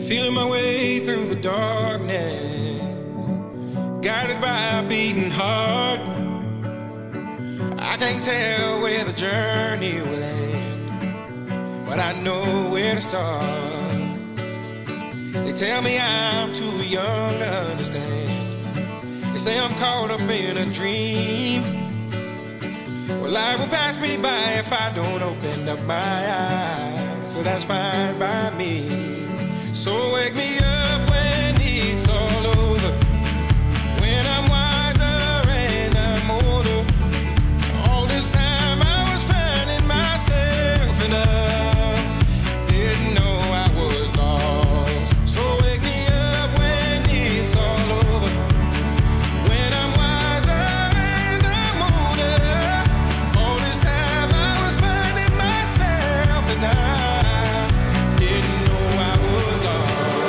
Feeling my way through the darkness, guided by a beating heart. I can't tell where the journey will end, but I know where to start. They tell me I'm too young to understand. They say I'm caught up in a dream. Well, life will pass me by if I don't open up my eyes, so that's fine by me. So wake me up when it's all over, when I'm wiser and I'm older. All this time I was finding myself and I didn't know I was lost. So wake me up when it's all over, when I'm wiser and I'm older. All this time I was finding myself and I didn't know I was lost.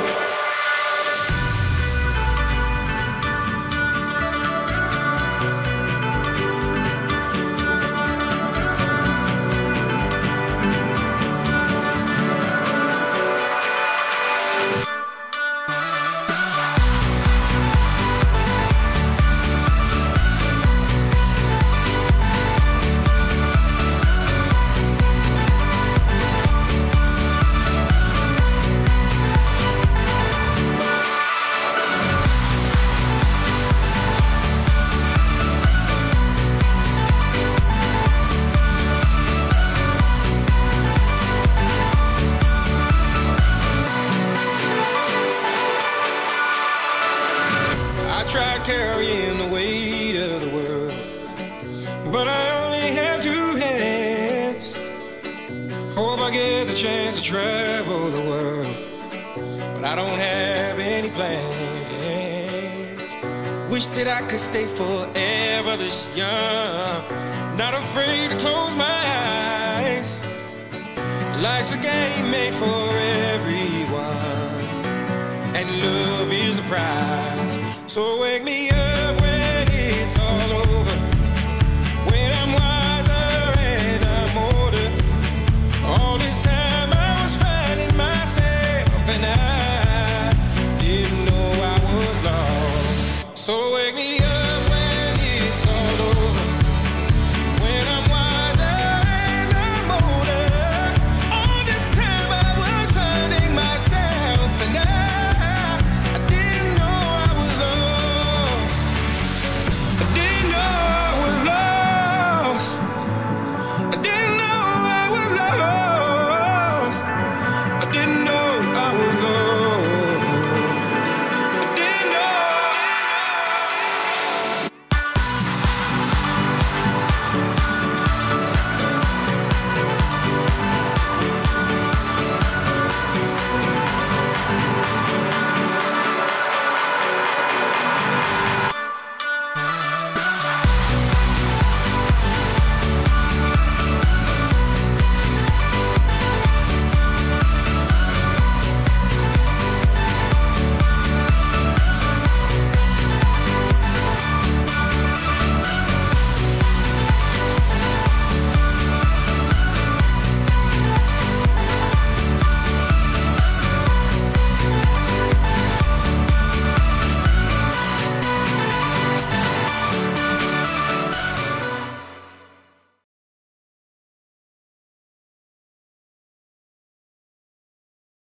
I tried carrying the weight of the world, but I only have two hands. Hope I get the chance to travel the world, but I don't have any plans. Wish that I could stay forever this young, not afraid to close my eyes. Life's a game made for everyone, and love is the prize. So wake me up